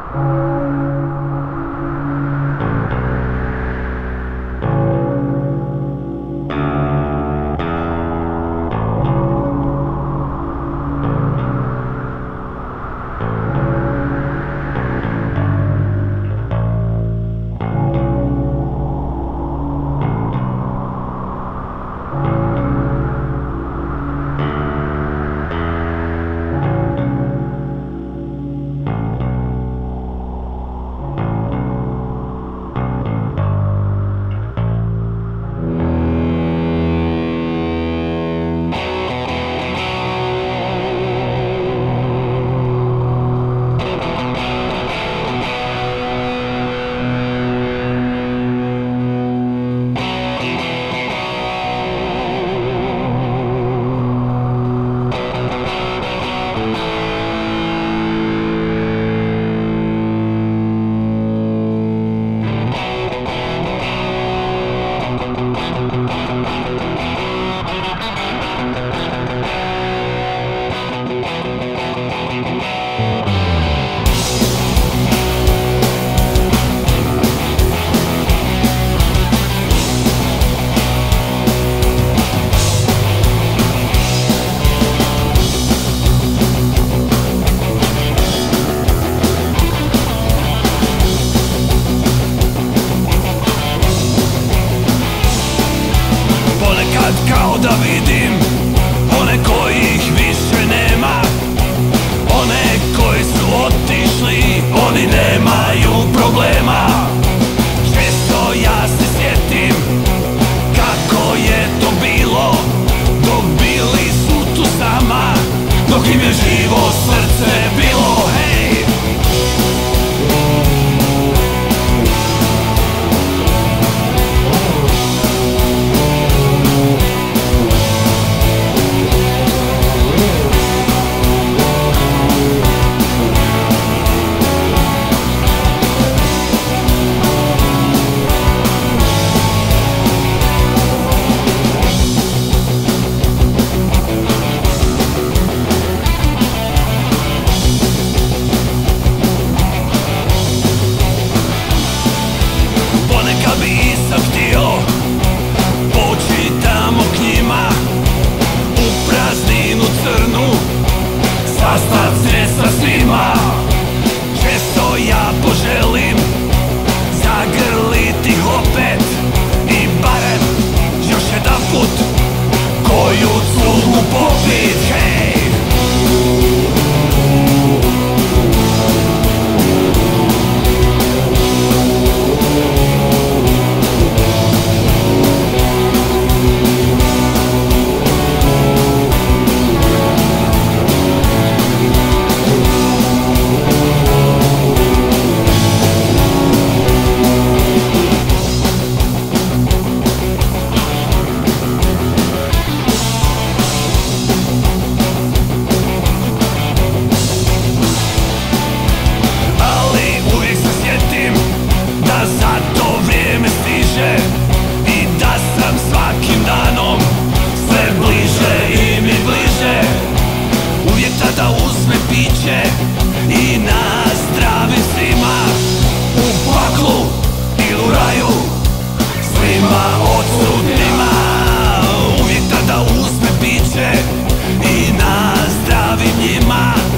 Kao da vidim one kojih više nema, one koji su otišli, oni nemaju problema. Često ja se sjetim kako je to bilo, dok bili su tu sama, dok im je živo srce bilo. Hej! Sastat se sa svima, često ja poželim zagrliti ih opet i barem još jedan put koju cugu popit. Hej! I da sam svakim danom sve bliže i mi bliže. Uvijek tada uzme piće i nazdravim svima, u paklu ili u raju, svima odsutnima. Uvijek tada uzme piće i nazdravim njima.